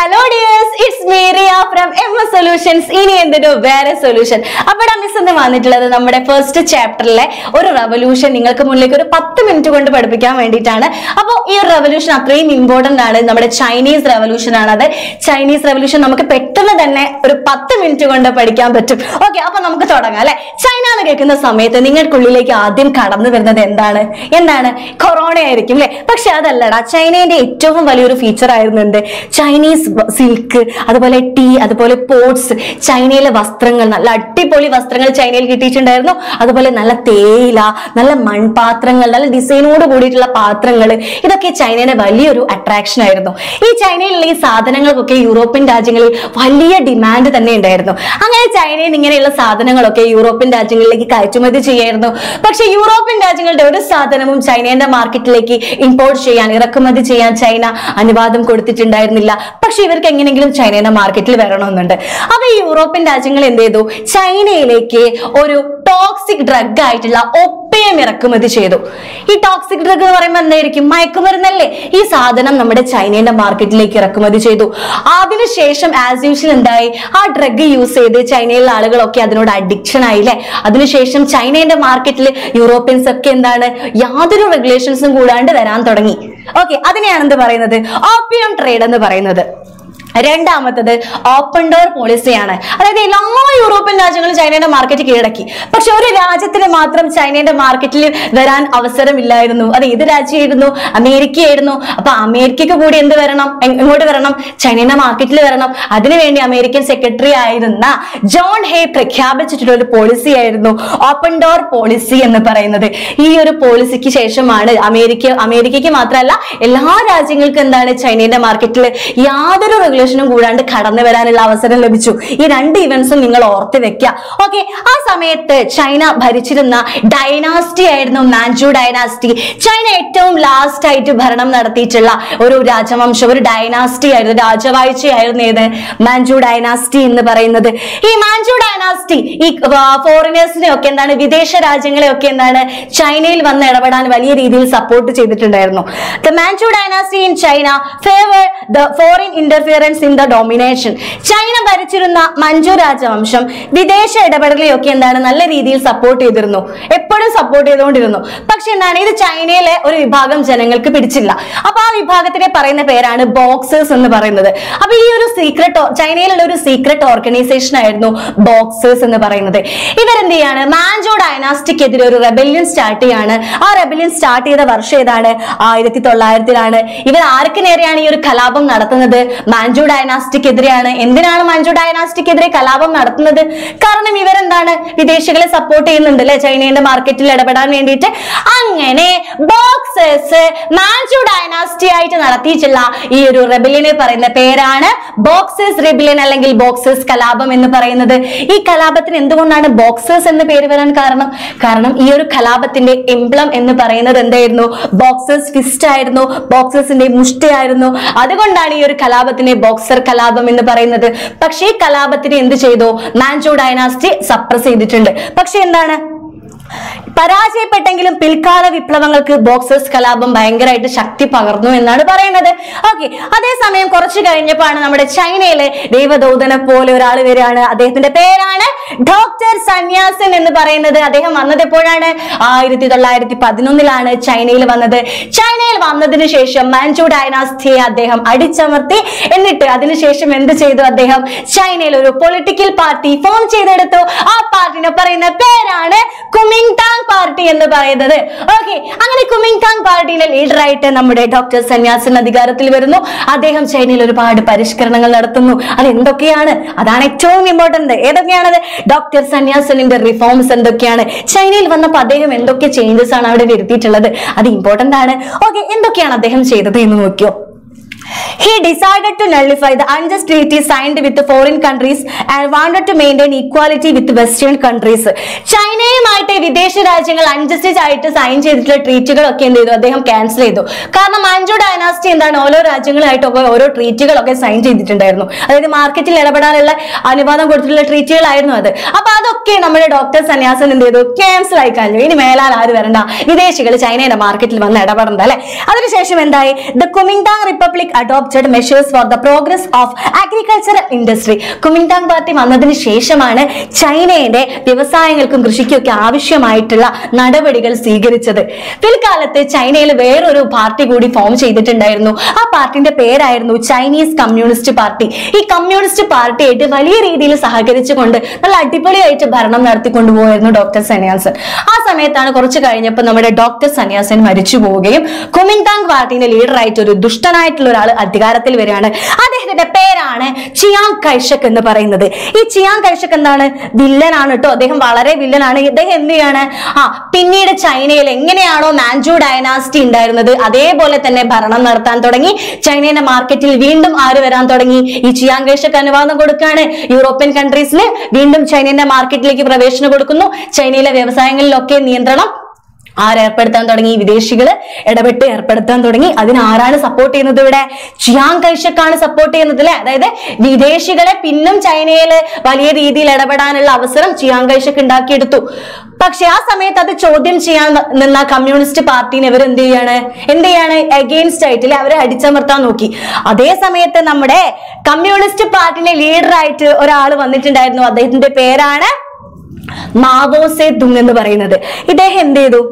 Hello dears, it's me Riya from MS Solutions. ഇനി എന്തൊരു വേറെ സൊല്യൂഷൻ. അപ്പോൾ മിസ് എന്ന് വന്നിട്ടുള്ളത് നമ്മുടെ ഫസ്റ്റ് ചാപ്റ്ററിലെ ഒരു റെവല്യൂഷൻ നിങ്ങൾക്ക് മുന്നിലേക്ക് ഒരു 10 മിനിറ്റ് കൊണ്ട് പഠിപ്പിക്കാൻ വേണ്ടിയിട്ടാണ്. അപ്പോൾ ഈ ഒരു റെവല്യൂഷൻ അത്രയും ഇമ്പോർട്ടന്റ് ആണ്. നമ്മുടെ ചൈനീസ് റെവല്യൂഷൻ ആണ് അത്. ചൈനീസ് റെവല്യൂഷൻ നമുക്ക് പെട്ടെന്ന് തന്നെ ഒരു 10 മിനിറ്റ് കൊണ്ട് പഠിക്കാൻ പറ്റും. ഓക്കെ, അപ്പൊ നമുക്ക് തുടങ്ങാം അല്ലെ. ചൈന എന്ന് കേൾക്കുന്ന സമയത്ത് നിങ്ങൾക്കുള്ളിലേക്ക് ആദ്യം കടന്നു വരുന്നത് എന്താണ് കൊറോണ ആയിരിക്കും അല്ലെ. പക്ഷെ അതല്ലടാ, ചൈനയുടെ ഏറ്റവും വലിയൊരു ഫീച്ചർ ആയിരുന്നുണ്ട് ചൈനീസ് സിൽക്ക്, അതുപോലെ ടീ, അതുപോലെ പോട്ട്സ്. ചൈനയിലെ വസ്ത്രങ്ങൾ, നല്ല അടിപൊളി വസ്ത്രങ്ങൾ ചൈനയിൽ കിട്ടിയിട്ടുണ്ടായിരുന്നു. അതുപോലെ നല്ല തേയില, നല്ല മൺപാത്രങ്ങൾ, നല്ല ഡിസൈനോട് കൂടിയിട്ടുള്ള പാത്രങ്ങൾ, ഇതൊക്കെ ചൈനയുടെ വലിയൊരു അട്രാക്ഷൻ ആയിരുന്നു. ഈ ചൈനയിലുള്ള ഈ സാധനങ്ങൾക്കൊക്കെ യൂറോപ്യൻ രാജ്യങ്ങളിൽ വലിയ ഡിമാൻഡ് തന്നെ ഉണ്ടായിരുന്നു. അങ്ങനെ ചൈനയിൽ നിന്ന് ഇങ്ങനെയുള്ള സാധനങ്ങളൊക്കെ യൂറോപ്യൻ രാജ്യങ്ങളിലേക്ക് കയറ്റുമതി ചെയ്യായിരുന്നു. പക്ഷെ യൂറോപ്യൻ രാജ്യങ്ങളുടെ ഒരു സാധനവും ചൈനയുടെ മാർക്കറ്റിലേക്ക് ഇമ്പോർട്ട് ചെയ്യാൻ, ഇറക്കുമതി ചെയ്യാൻ ചൈന അനുവാദം കൊടുത്തിട്ടുണ്ടായിരുന്നില്ല. പക്ഷെ ഇവർക്ക് എങ്ങനെയെങ്കിലും ചൈനയുടെ മാർക്കറ്റിൽ വരണമെന്നുണ്ട്. അപ്പൊ ഈ യൂറോപ്യൻ രാജ്യങ്ങൾ എന്ത് ചെയ്തു? ചൈനയിലേക്ക് ഒരു ടോക്സിക് ഡ്രഗ് ആയിട്ടുള്ള ഒപ്പിയം ഇറക്കുമതി ചെയ്തു. ഈ ടോക്സിക് ഡ്രഗ് എന്ന് പറയുമ്പോൾ എന്തായിരിക്കും? മയക്കുമരുന്നല്ലേ. ഈ സാധനം നമ്മുടെ ചൈനയുടെ മാർക്കറ്റിലേക്ക് ഇറക്കുമതി ചെയ്തു. അതിനുശേഷം ആസ് യൂഷ്വൽ എന്തായി? ആ ഡ്രഗ് യൂസ് ചെയ്ത് ചൈനയിലെ ആളുകളൊക്കെ അതിനോട് അഡിക്ഷൻ ആയില്ലേ. അതിനുശേഷം ചൈനയുടെ മാർക്കറ്റിൽ യൂറോപ്യൻസ് ഒക്കെ യാതൊരു റെഗുലേഷൻസും കൂടാണ്ട് വരാൻ തുടങ്ങി. ഓക്കെ, അതിനെയാണ് എന്ത് പറയുന്നത്? ഓപ്പിയം ട്രേഡ് എന്ന് പറയുന്നത്. രണ്ടാമത്തത് ഓപ്പൺ ഡോർ പോളിസിയാണ്. അതായത് എല്ലാ യൂറോപ്യൻ രാജ്യങ്ങളും ചൈനയുടെ മാർക്കറ്റ് കീഴടക്കി. പക്ഷെ ഒരു രാജ്യത്തിന് മാത്രം ചൈനയുടെ മാർക്കറ്റിൽ വരാൻ അവസരമില്ലായിരുന്നു. അത് ഏത് രാജ്യമായിരുന്നു? അമേരിക്കയായിരുന്നു. അപ്പൊ അമേരിക്കക്ക് കൂടി എന്ത് വരണം? എങ്ങോട്ട് വരണം? ചൈനയുടെ മാർക്കറ്റിൽ വരണം. അതിനുവേണ്ടി അമേരിക്കൻ സെക്രട്ടറി ആയിരുന്ന ജോൺ ഹേ പ്രഖ്യാപിച്ചിട്ടുള്ള ഒരു പോളിസി ആയിരുന്നു ഓപ്പൺ ഡോർ പോളിസി എന്ന് പറയുന്നത്. ഈ ഒരു പോളിസിക്ക് ശേഷമാണ് അമേരിക്കയ്ക്ക് മാത്രമല്ല എല്ലാ രാജ്യങ്ങൾക്കും ചൈനയുടെ മാർക്കറ്റിൽ യാതൊരു കൂടാണ്ട് കടന്നു വരാനുള്ള അവസരം ലഭിച്ചു. ഈ രണ്ട് ഇവന്റ്സും നിങ്ങൾ ഓർത്ത് വെക്കുക. ഓക്കെ, ആ സമയത്ത് ചൈന ഭരിച്ചിരുന്ന ഡൈനാസ്റ്റി ആയിരുന്നു മാഞ്ചു ഡൈനാസ്റ്റി. ചൈന ഏറ്റവും ലാസ്റ്റ് ആയിട്ട് ഭരണം നടത്തിയിട്ടുള്ള ഒരു രാജവംശം, ഒരു ഡൈനാസ്റ്റി ആയിരുന്നു, രാജവാഴ്ചയായിരുന്നു ഏത്? മാഞ്ചു ഡൈനാസ്റ്റി എന്ന് പറയുന്നത്. ഈ മാഞ്ചു ഡൈനാസ്റ്റി ഈ ഫോറിനേഴ്സിനെ ഒക്കെ വിദേശ രാജ്യങ്ങളെ ഒക്കെ ചൈനയിൽ വന്ന് ഇടപെടാൻ വലിയ രീതിയിൽ സപ്പോർട്ട് ചെയ്തിട്ടുണ്ടായിരുന്നു. The Manchu dynasty in China favored the foreign interference in the domination. ചൈന ഭരിച്ചിരുന്ന മഞ്ചു രാജവംശം വിദേശ ഇടപെടലെയൊക്കെ നല്ല രീതിയിൽ സപ്പോർട്ട് ചെയ്തിരുന്നു, എപ്പോഴും സപ്പോർട്ട് ചെയ്തുകൊണ്ടിരുന്നു. പക്ഷെ ഇത് ചൈനയിലെ ഒരു വിഭാഗം ജനങ്ങൾക്ക് പിടിച്ചില്ല. അപ്പൊ ആ വിഭാഗത്തിനെ പറയുന്ന പേരാണ് ബോക്സേഴ്സ് എന്ന് പറയുന്നത്. അപ്പൊ ഈ ഒരു ചൈനയിലുള്ള ഒരു സീക്രട്ട് ഓർഗനൈസേഷൻ ആയിരുന്നു ബോക്സേഴ്സ് എന്ന് പറയുന്നത്. ഇവരെന്ത് ചെയ്യാണ്? മാഞ്ചു ഡൈനാസ്റ്റിക്കെതിരെ ഒരു റെബല്യൻ സ്റ്റാർട്ട് ചെയ്യാണ്. ആ റെബല്യൻ സ്റ്റാർട്ട് ചെയ്ത വർഷം ഏതാണ്? 1900-ലാണ്. ഇവർ ആർക്ക് നേരെയാണ് ഈ ഒരു കലാപം നടത്തുന്നത്? മാഞ്ചു ഡൈനാസ്റ്റിക്കെതിരെയാണ്. എന്തിനാണ് മാഞ്ചു ഡൈനാസ്റ്റിക്കെതിരെ കലാപം നടത്തുന്നത്? കാരണം ഇവരെന്താണ്? വിദേശികളെ സപ്പോർട്ട് ചെയ്യുന്നുണ്ട് അല്ലെ, ചൈനയുടെ മാർക്കറ്റിൽ ഇടപെടാൻ വേണ്ടിയിട്ട്. അങ്ങനെ ബോക്സേഴ്സ് മാഞ്ചു ഡൈനാസ്റ്റി ആയിട്ട് നടത്തിയിട്ടുള്ള ഈ ഒരു റെബല്യനെ പറയുന്ന പേരാണ് ബോക്സേഴ്സ് റെബല്യൻ അല്ലെങ്കിൽ ബോക്സേഴ്സ് കലാപം എന്ന് പറയുന്നത്. ഈ കലാപത്തിന് എന്തുകൊണ്ടാണ് ബോക്സേഴ്സ് എന്ന് പേര് വരാൻ കാരണം ഈ ഒരു കലാപത്തിന്റെ എംബ്ലം എന്ന് പറയുന്നത് എന്തായിരുന്നു? ബോക്സേഴ്സ് ഫിസ്റ്റ് ആയിരുന്നു, ബോക്സേഴ്സിന്റെ മുഷ്ടിയായിരുന്നു. അതുകൊണ്ടാണ് ഈ ഒരു കലാപത്തിനെ ബോക്സർ കലാപം എന്ന് പറയുന്നത്. പക്ഷേ ഈ കലാപത്തിന് എന്ത് ചെയ്തു? മാഞ്ചു ഡൈനാസ്റ്റി സപ്രസ് ചെയ്തിട്ടുണ്ട്. പക്ഷെ പരാജയപ്പെട്ടെങ്കിലും പിൽക്കാല വിപ്ലവങ്ങൾക്ക് ബോക്സേഴ്സ് കലാപം ഭയങ്കരമായിട്ട് ശക്തി പകർന്നു എന്നാണ് പറയുന്നത്. ഓക്കെ, അതേസമയം കുറച്ചു കഴിഞ്ഞപ്പോഴാണ് നമ്മുടെ ചൈനയിലെ ദൈവദൂതനെ പോലെ ഒരാൾ വരികയാണ്. അദ്ദേഹത്തിന്റെ പേരാണ് ഡോക്ടർ സന്യാസൻ എന്ന് പറയുന്നത്. അദ്ദേഹം വന്നത് എപ്പോഴാണ്? 1911-ലാണ് ചൈനയിൽ വന്നത്. ചൈനയിൽ വന്നതിന് ശേഷം മാഞ്ചു ഡൈനാസ്റ്റിയെ അദ്ദേഹം അടിച്ചമർത്തി. എന്നിട്ട് അതിനുശേഷം എന്ത് ചെയ്തു? അദ്ദേഹം ചൈനയിൽ ഒരു പൊളിറ്റിക്കൽ പാർട്ടി ഫോം ചെയ്തെടുത്തു. ആ പാർട്ടിനെ പറയുന്ന പേരാണ് കുമിങ്താങ് പാർട്ടി എന്ന് പറയുന്നത്. ഓക്കെ, അങ്ങനെ കുമിങ്താങ് പാർട്ടിയിലെ ലീഡറായിട്ട് നമ്മുടെ ഡോക്ടർ സന്യാസൻ അധികാരത്തിൽ വരുന്നു. അദ്ദേഹം ചൈനയിൽ ഒരുപാട് പരിഷ്കരണങ്ങൾ നടത്തുന്നു. അത് എന്തൊക്കെയാണ്? അതാണ് ഏറ്റവും ഇമ്പോർട്ടന്റ്. ഏതൊക്കെയാണത്? ഡോക്ടർ സന്യാസനിന്റെ റിഫോംസ് എന്തൊക്കെയാണ്? ചൈനയിൽ വന്നപ്പോൾ അദ്ദേഹം എന്തൊക്കെ ചേഞ്ചസ് ആണ് അവിടെ വരുത്തിയിട്ടുള്ളത്? അത് ഇമ്പോർട്ടന്റ് ആണ്. ഓക്കെ, എന്തൊക്കെയാണ് അദ്ദേഹം ചെയ്തത് എന്ന് നോക്കിയോ? He decided to nullify the unjust treaties signed with the foreign countries and wanted to maintain equality with western countries. ചൈനയുമായിട്ട് വിദേശ രാജ്യങ്ങൾ അൺജസ്റ്റിസ് ആയിട്ട് സൈൻ ചെയ്തിട്ടുള്ള ട്രീറ്റുകളൊക്കെ എന്ത് ചെയ്തു? അദ്ദേഹം ക്യാൻസൽ ചെയ്തു. കാരണം മാഞ്ചു ഡൈനാസ്റ്റി ഓരോ രാജ്യങ്ങളായിട്ടൊക്കെ ഓരോ ട്രീറ്റുകളൊക്കെ സൈൻ ചെയ്തിട്ടുണ്ടായിരുന്നു. അതായത് മാർക്കറ്റിൽ ഇടപെടാനുള്ള അനുവാദം കൊടുത്തിട്ടുള്ള ട്രീറ്റുകളായിരുന്നു അത്. അപ്പൊ അതൊക്കെ നമ്മുടെ ഡോക്ടർ സന്യാസൻ എന്ത് ചെയ്തു? ക്യാൻസൽ ആയി കഴിഞ്ഞു. ഇനി മേലാൽ ആര് വരണ്ട, വിദേശികൾ ചൈനയുടെ മാർക്കറ്റിൽ വന്ന് ഇടപെടണ്ട അല്ലെ. അതിനുശേഷം എന്തായി? The Kuomintang republic adopted adopted measures for the progress of agricultural industry. Kuomintang party വന്നതിന് ശേഷമാണ് ചൈനയുടെ വ്യവസായങ്ങൾക്കും കൃഷിക്കും ഒക്കെ ആവശ്യമായിട്ടുള്ള നടപടികൾ സ്വീകരിച്ചത്. പിൽക്കാലത്ത് ചൈനയിൽ വേറൊരു പാർട്ടി കൂടി ഫോം ചെയ്തിട്ടുണ്ടായിരുന്നു. ആ പാർട്ടിന്റെ പേരായിരുന്നു ചൈനീസ് കമ്മ്യൂണിസ്റ്റ് പാർട്ടി. ഈ കമ്മ്യൂണിസ്റ്റ് പാർട്ടിയായിട്ട് വലിയ രീതിയിൽ സഹകരിച്ചുകൊണ്ട് നല്ല അടിപൊളിയായിട്ട് ഭരണം നടത്തിക്കൊണ്ടുപോയിരുന്നു ഡോക്ടർ സന്യാസൻ. ആ സമയത്താണ് കുറച്ച് കഴിഞ്ഞപ്പോൾ നമ്മുടെ ഡോക്ടർ സന്യാസൻ മരിച്ചു പോവുകയും കുമിൻടാങ് പാർട്ടിന്റെ ലീഡറായിട്ട് ഒരു ദുഷ്ടനായിട്ടുള്ള ഒരാൾ അധികാരത്തിൽ വരികയാണ്. അദ്ദേഹത്തിന്റെ പേരാണ് ചിയാങ് കൈഷക് എന്ന് പറയുന്നത്. ഈ ചിയാങ് കൈഷക് എന്താണ്? വില്ലനാണ് കേട്ടോ. അദ്ദേഹം വളരെ വില്ലനാണ്. ഇദ്ദേഹം എന്ത് ചെയ്യാണ്? പിന്നീട് ചൈനയിൽ എങ്ങനെയാണോ മാൻചു ഡൈനാസ്റ്റി ഉണ്ടായിരുന്നത് അതേപോലെ തന്നെ ഭരണം നടത്താൻ തുടങ്ങി. ചൈനയുടെ മാർക്കറ്റിൽ വീണ്ടും ആര് വരാൻ തുടങ്ങി? ഈ ചിയാങ് കൈഷക് അനുവാദം കൊടുക്കുകയാണ്. യൂറോപ്യൻ കൺട്രീസിൽ വീണ്ടും ചൈനയുടെ മാർക്കറ്റിലേക്ക് പ്രവേശനം കൊടുക്കുന്നു. ചൈനയിലെ വ്യവസായങ്ങളിലൊക്കെ നിയന്ത്രണം ആരേർപ്പെടുത്താൻ തുടങ്ങി? വിദേശികള് ഇടപെട്ട് ഏർപ്പെടുത്താൻ തുടങ്ങി. അതിന് ആരാണ് സപ്പോർട്ട് ചെയ്യുന്നത്? ഇവിടെ ചിയാങ് കൈഷക് ആണ് സപ്പോർട്ട് ചെയ്യുന്നത് അല്ലെ. അതായത് വിദേശികളെ പിന്നും ചൈനയിൽ വലിയ രീതിയിൽ ഇടപെടാനുള്ള അവസരം ചിയാങ് കൈഷക് ഉണ്ടാക്കിയെടുത്തു. പക്ഷെ ആ സമയത്ത് അത് ചോദ്യം ചെയ്യാൻ നിന്ന കമ്മ്യൂണിസ്റ്റ് പാർട്ടീനെ ഇവർ എന്ത് ചെയ്യാണ്? അഗെയിൻസ്റ്റ് ആയിട്ടില്ലേ അവരെ അടിച്ചമർത്താൻ നോക്കി. അതേ സമയത്ത് നമ്മുടെ കമ്മ്യൂണിസ്റ്റ് പാർട്ടിന്റെ ലീഡറായിട്ട് ഒരാൾ വന്നിട്ടുണ്ടായിരുന്നു. അദ്ദേഹത്തിന്റെ പേരാണ് മാവോ സേ തുങ് എന്ന് പറയുന്നത്. ഇദ്ദേഹം എന്ത് ചെയ്തു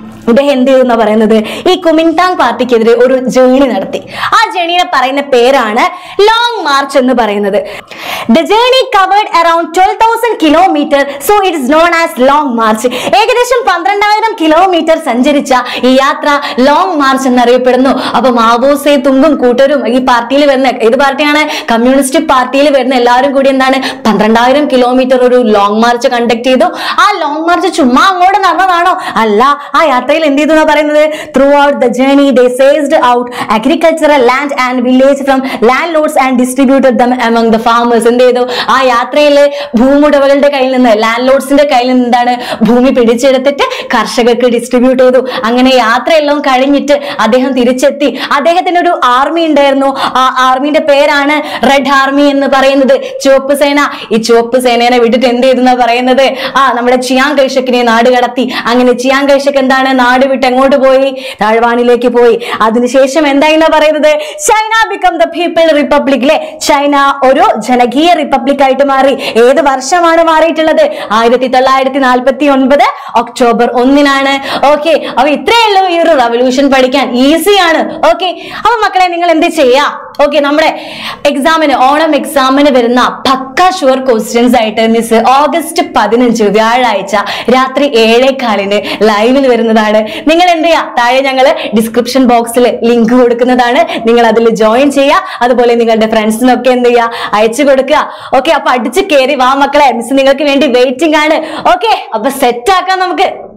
എന്നാ പറയുന്നത്? ഈ കുമിൻടാങ് പാർട്ടിക്കെതിരെ ഒരു ജേണി നടത്തി. ആ ജേണിയെ പറയുന്ന പേരാണ് ലോങ് മാർച്ച് എന്ന് പറയുന്നത്. The journey covered around 12,000 kilometers, so it is known as long march. ഏകദേശം 12,000 കിലോമീറ്റർ സഞ്ചരിച്ച ഈ യാത്ര ലോങ് മാർച്ച് എന്നറിയപ്പെടുന്നു. അപ്പൊ മാവോ സേ തുങ്ങും കൂട്ടരും ഈ പാർട്ടിയിൽ വരുന്ന, ഏത് പാർട്ടിയാണ്? കമ്മ്യൂണിസ്റ്റ് പാർട്ടിയിൽ വരുന്ന എല്ലാവരും കൂടി എന്താണ് 12,000 കിലോമീറ്റർ ഒരു ലോങ് മാർച്ച് കണ്ടക്ട് ചെയ്തു. ആ ലോങ് മാർച്ച് ചുമ്മാ അങ്ങോട്ട് നടന്നതാണോ? അല്ല. ആ യാത്രയിൽ എന്ത് ചെയ്തു പറയുന്നത്? Throughout the journey they seized out agricultural land and village from landlords and distributed them among the farmers. എന്ത് ചെയ്തു? ആ യാത്രയിൽ ഭൂമുടമകളുടെ കയ്യിൽ നിന്ന്, ലാൻഡ് ലോഡ്സിന്റെ കയ്യിൽ നിന്ന് എന്താണ് ഭൂമി പിടിച്ചെടുത്തിട്ട് കർഷകർക്ക് ഡിസ്ട്രിബ്യൂട്ട് ചെയ്തു. അങ്ങനെ യാത്രയെല്ലാം കഴിഞ്ഞിട്ട് അദ്ദേഹം തിരിച്ചെത്തി. അദ്ദേഹത്തിന് ഒരു ആർമി ഉണ്ടായിരുന്നു. ആ ആർമിന്റെ പേരാണ് റെഡ് ആർമി എന്ന് പറയുന്നത്, ചുവപ്പ് സേന. ഈ ചുവപ്പ് സേനയെ വിട്ടിട്ട് എന്ത് ചെയ്തെന്നാ പറയുന്നത്? നമ്മുടെ ചിയാങ് കൈഷക്കിനെ നാട് കടത്തി. അങ്ങനെ ചിയാങ് കൈഷക് എന്താണ് നാട് വിട്ട് എങ്ങോട്ട് പോയി? താഴ്വാനിലേക്ക് പോയി. അതിനുശേഷം എന്തായിന്നാ പറയുന്നത്? ചൈന ബിക്കം ദ പീപ്പിൾ റിപ്പബ്ലിക്. അല്ലെ, ചൈന ഒരു ജനകീയ റിപ്പബ്ലിക് ആയിട്ട് മാറി. ഏത് വർഷമാണ് മാറിയിട്ടുള്ളത്? 1949 ഒക്ടോബർ 1 ഓക്കെ. അപ്പൊ ഇത്രയേ ഉള്ളൂ ഈ ഒരു റവല്യൂഷൻ പഠിക്കാൻ. ഈസിയാണ്. ഓക്കെ. അപ്പൊ മക്കളെ നിങ്ങൾ എന്ത് ചെയ്യാ? ഓക്കെ, നമ്മുടെ എക്സാമിന്, ഓണം എക്സാമിന് വരുന്ന പക്ക ഷുവർ ക്വസ്റ്റ്യൻസ് ആയിട്ട് മിസ് ഓഗസ്റ്റ് 15 വ്യാഴാഴ്ച രാത്രി 7:15 ലൈവിൽ വരുന്നതാണ്. നിങ്ങൾ എന്ത് ചെയ്യാ? താഴെ ഞങ്ങള് ഡിസ്ക്രിപ്ഷൻ ബോക്സിൽ ലിങ്ക് കൊടുക്കുന്നതാണ്. നിങ്ങൾ അതിൽ ജോയിൻ ചെയ്യുക. അതുപോലെ നിങ്ങളുടെ ഫ്രണ്ട്സിനൊക്കെ എന്ത് ചെയ്യുക? അയച്ചു കൊടുക്കുക. ഓക്കെ, അപ്പൊ അടിച്ചു കയറി വാ മക്കളെ. മിസ് നിങ്ങൾക്ക് വേണ്ടി വെയിറ്റിംഗ് ആണ്. ഓക്കെ, അപ്പൊ സെറ്റ് ആക്കാം നമുക്ക്.